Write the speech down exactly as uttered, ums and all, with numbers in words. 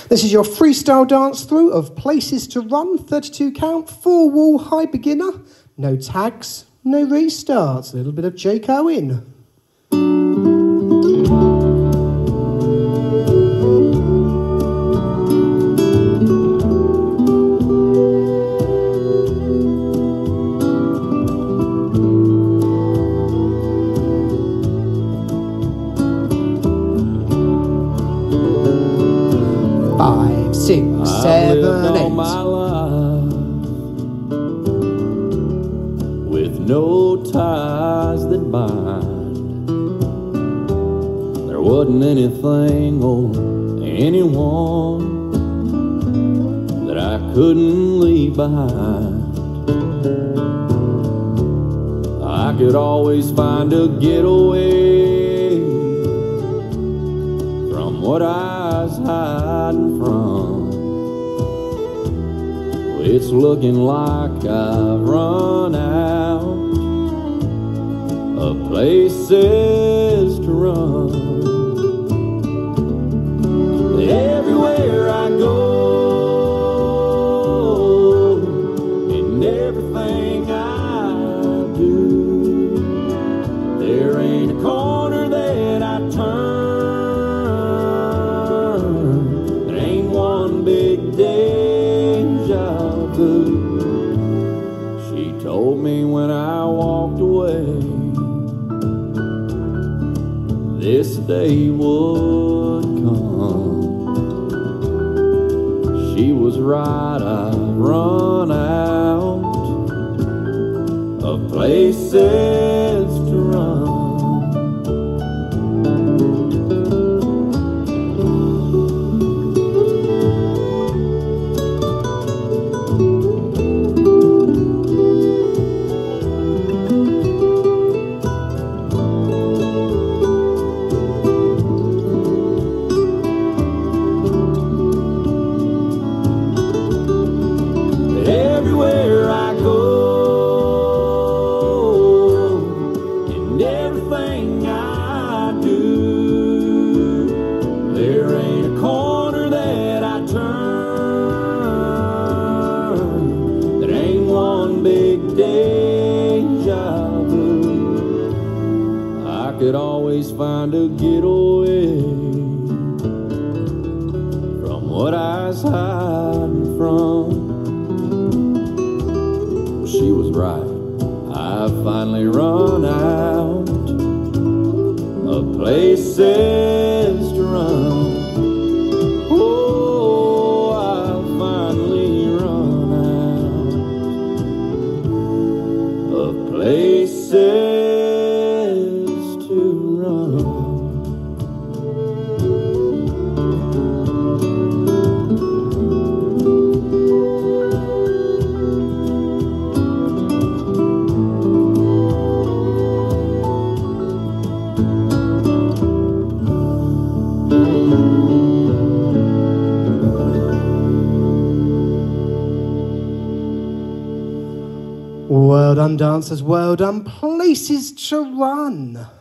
This is your freestyle dance through of places to run, thirty-two count, four wall, high beginner, no tags, no restarts, a little bit of Jake Owen. Five, six, seven, eight. My life with no ties that bind. There wasn't anything or anyone that I couldn't leave behind. I could always find a getaway from what I was hiding from. It's looking like I've run out of places to run. Everywhere I go, in everything I do, there ain't a corner that I turn that ain't one big deja vu. She told me when I walked away this day would come. She was right, I've run out of places to run. Everywhere I go, and everything I do, there ain't a corner that I turn that ain't one big deja vu. I could always find a getaway from what I was hiding from. She was right, I've finally run out of places to run. Oh, I've finally run out of places to run. Well done, dancers, well done. Places to run.